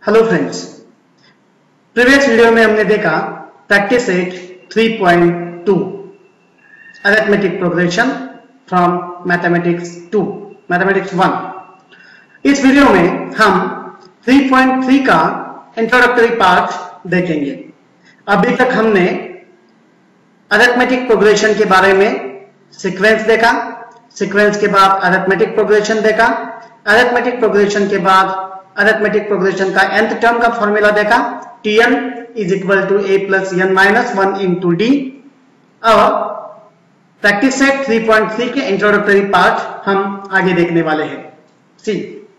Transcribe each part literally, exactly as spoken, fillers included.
Hello friends, previous video में हमने देखा practice set three point two arithmetic progression from mathematics to mathematics one. इस video में हम थ्री पॉइंट थ्री का इंट्रोडक्टरी पार्ट देखेंगे। अभी तक हमने अरिथमेटिक प्रोग्रेशन के बारे में सीक्वेंस देखा, सीक्वेंस के बाद अरिथमेटिक प्रोग्रेशन देखा, अरिथमेटिक प्रोग्रेशन के बाद अरिथमेटिक प्रोग्रेशन का nth टर्म का फॉर्मूला देखा, Tn is equal to a plus n minus one into d. और practice set three point three के इंट्रोडक्टरी पार्ट हम आगे देखने वाले हैं। See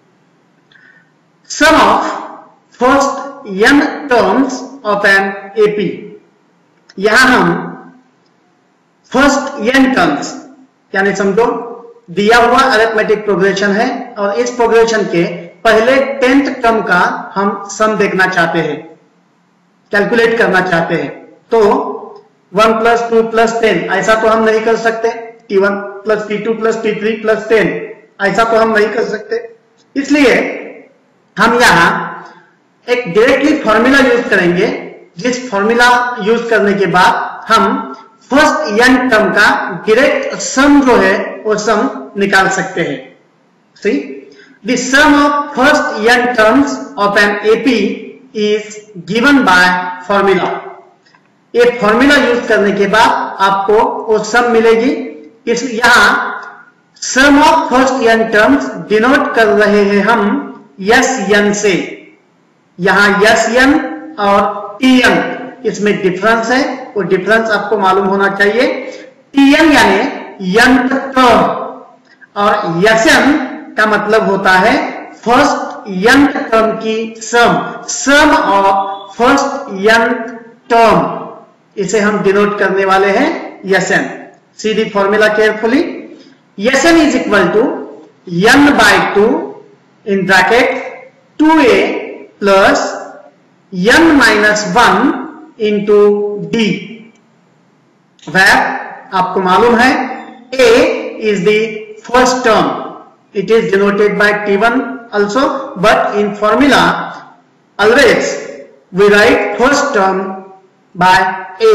sum of first n terms of n AP. यहां हम फर्स्ट n टर्म्स यानी समझो दिया हुआ अरिथमेटिक प्रोग्रेशन है और इस प्रोग्रेशन के पहले टेंथ टर्म का हम सम देखना चाहते हैं, कैलकुलेट करना चाहते हैं। तो one plus two plus ten ऐसा तो हम नहीं कर सकते, t one plus t two plus t three plus ten ऐसा तो हम नहीं कर सकते। इसलिए हम यहां एक डायरेक्टली फॉर्मूला यूज करेंगे, जिस फॉर्मूला यूज करने के बाद हम फर्स्ट n टर्म का डायरेक्ट सम जो है वो सम निकाल सकते हैं। See The sum of first n terms of an A P is given by formula. ये फॉर्मूला यूज करने के बाद आपको वो सम मिलेगी। इस यहाँ sum of first n terms denote कर रहे हैं हम एस एन से। यहाँ एस एन और टी एन इसमें डिफरेंस है, वो डिफरेंस आपको मालूम होना चाहिए। टी एन यानी n टर्म और एस एन का मतलब होता है फर्स्ट n टर्म की sum, sum of first n term. इसे हम डिनोट करने वाले हैं Sn। See the formula carefully. Sn is equal to n by two in bracket two a plus n minus one into d. वह आपको मालूम है a is the first term, it is denoted by T one also, but in formula always we write first term by A.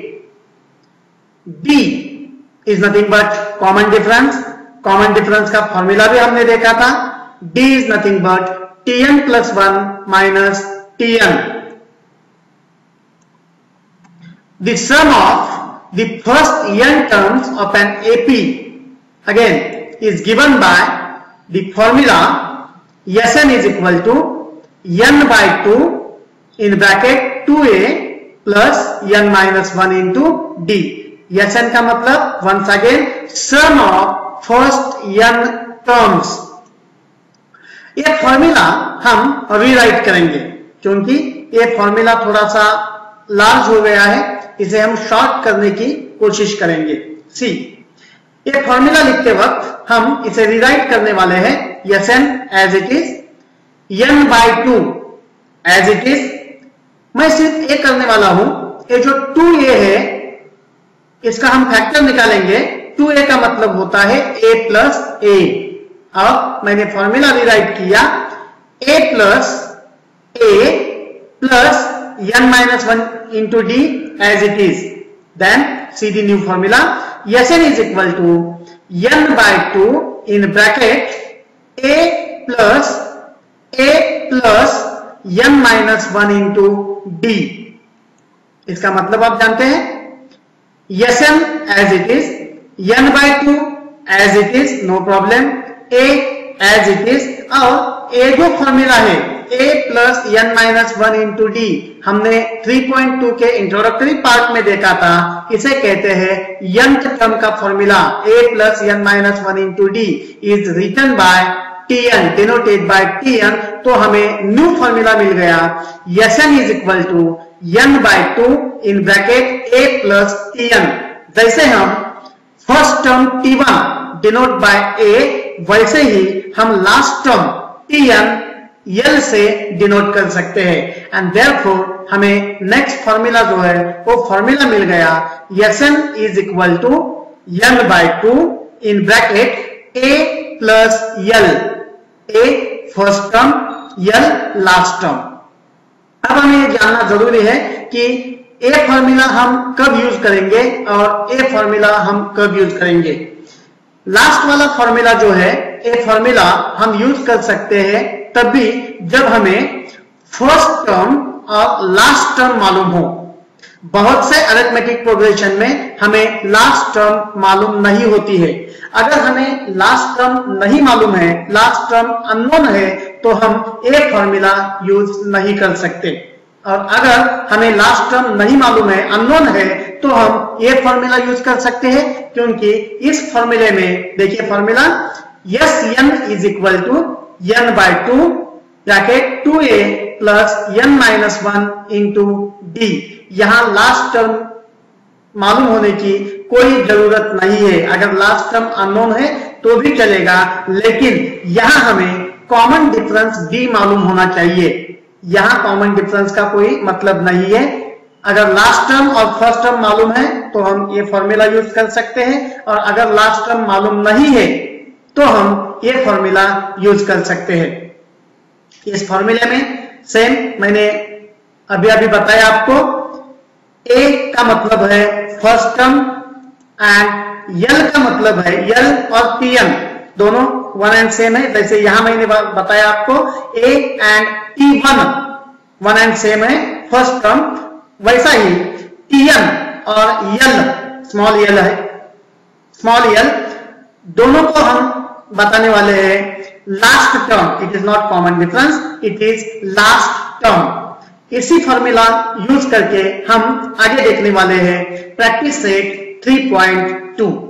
D is nothing but common difference. Common difference का formula भी हमने देखा था। D is nothing but Tn plus one minus Tn. The sum of the first n terms of an A P again is given by the formula Sn is equal to n by two in bracket two a plus n minus one into d। Sn का मतलब once again sum of first n terms। ये formula हम rewrite करेंगे क्योंकि ये formula थोड़ा सा large हो गया है, इसे हम शॉर्ट करने की कोशिश करेंगे। सी ये फॉर्मूला लिखते वक्त हम इसे रिराइट करने वाले हैं Sn as it is n by two as it is. मैं सिर्फ ए करने वाला हूं, ये जो टू ए है इसका हम फैक्टर निकालेंगे। टू ए का मतलब होता है a प्लस ए। अब मैंने फॉर्मूला रिराइट किया a plus a plus n minus one into d as it is. Then see the new formula Sn is equal to n by two in bracket a plus a plus n minus one into d। इसका मतलब आप जानते हैं Sn as it is, n by two as it is, no problem, a as it is। और a जो formula है a plus n minus one into d हमने three point two के इंट्रोडक्टरी पार्ट में देखा था। इसे कहते हैं nth टर्म का formula a plus n minus one into d is written by Tn, denoted by Tn। तो हमें न्यू फॉर्मूला मिल गया Sn is equal to n by two in bracket a plus Tn। जैसे हम first term T one denote bye a, वैसे ही हम last term Tn L से डिनोट कर सकते हैं। एंड देयरफॉर हमें नेक्स्ट फॉर्मूला जो है वो फॉर्मूला मिल गया Sn is equal to n by two in bracket a plus l। a first term, l last term. हमें ये जानना जरूरी है कि ए फॉर्मूला हम कब यूज करेंगे और ए फॉर्मूला हम कब यूज करेंगे। लास्ट वाला फॉर्मूला जो है, ए फॉर्मूला हम यूज कर सकते हैं तब भी जब हमें फर्स्ट टर्म और लास्ट टर्म मालूम हो। बहुत से अरिथमेटिक प्रोग्रेशन में हमें लास्ट टर्म मालूम नहीं होती है। अगर हमें लास्ट टर्म नहीं मालूम है, लास्ट टर्म अननोन है, तो हम ए फॉर्मूला यूज नहीं कर सकते। और अगर हमें लास्ट टर्म नहीं मालूम है, अननोन है, तो हम ए फॉर्मूला यूज कर सकते हैं, क्योंकि इस फॉर्मूले में देखिए formula s n is equal to n by two bracket two a plus n minus one into d. यहां लास्ट टर्म मालूम होने की कोई जरूरत नहीं है। अगर लास्ट टर्म अननोन है तो भी चलेगा, लेकिन यहां हमें कॉमन डिफरेंस डी मालूम होना चाहिए। यहां कॉमन डिफरेंस का कोई मतलब नहीं है। अगर लास्ट टर्म और फर्स्ट टर्म मालूम है तो हम ये फॉर्मूला यूज कर सकते हैं, और अगर लास्ट टर्म मालूम नहीं है तो हम ये फॉर्मूला यूज कर सकते हैं। इस फॉर्मूले में सेम मैंने अभी अभी बताया आपको, ए का मतलब है फर्स्ट टर्म एंड यल का मतलब है, यल और पीएन दोनों वन एंड सेम है। जैसे यहां मैंने बताया आपको a and t one one and same है फर्स्ट टर्म, वैसा ही टीएन और यल स्मॉल यल है, स्मॉल यल दोनों को हम बताने वाले हैं last term. It is not common difference, it is last term. इसी फॉर्मूला यूज करके हम आगे देखने वाले हैं practice set three point to.